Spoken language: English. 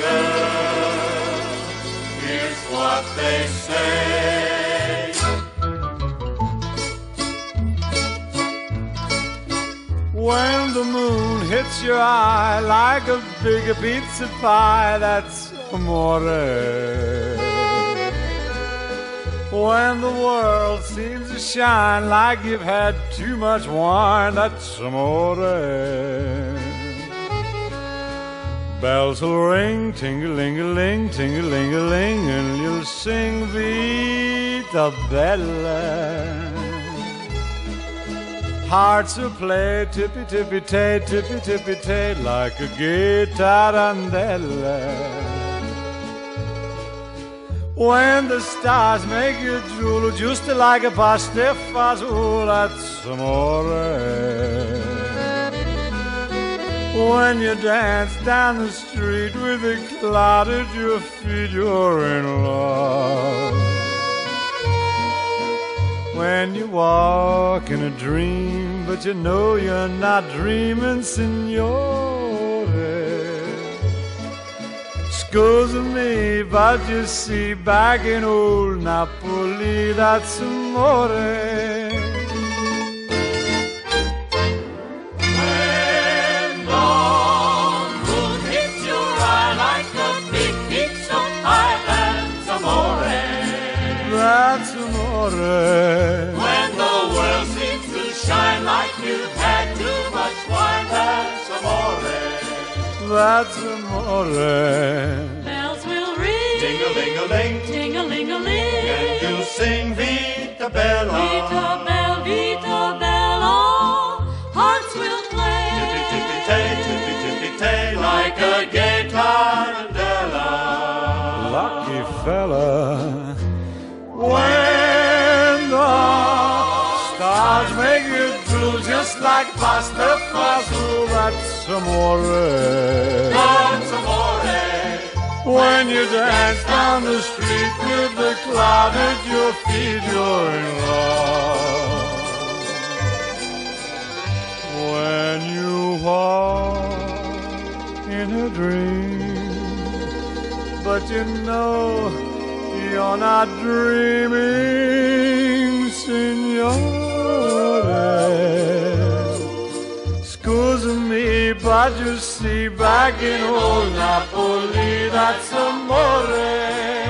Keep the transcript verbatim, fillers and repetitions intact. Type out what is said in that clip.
girl. Here's what they say. When the moon hits your eye like a big pizza pie, that's amore. When the world seems to shine like you've had too much wine, that's amore. Bells will ring, ting-a-ling-a-ling, ting-a-ling-a-ling, and you'll sing Vita Bella. Hearts will play tippy-tippy-tay, tippy-tippy-tay, like a gay tarantella. When the stars make you drool, just like a pasta fazool, that's amore. When you dance down the street with a cloud at your feet, you're in love. When you walk in a dream, but you know you're not dreaming, signore. Scusa me, but you see, back in old Napoli, that's amore. When the moon hits your eye like a big pizza pie, that's amore. That's amore. When the world seems to shine like you've had too much wine, that's amore. That's amore. Bells will ring, Ting-a-ling-a-ling, ting-a-ling-a-ling, and you'll sing Vita Bella. Vita Bella, Vita Bella. Hearts will play, Tippy-tippy-tay, tippy-tippy-tay, like a gay tarantella. Lucky fella. When the stars make you drool just like pasta fazool, that's amore. That's amore. When you dance down the street with the cloud at your feet, you're in love. When you walk in a dream, but you know you're not dreaming, signore. Scusa me, but you see, back in old Napoli, that's amore.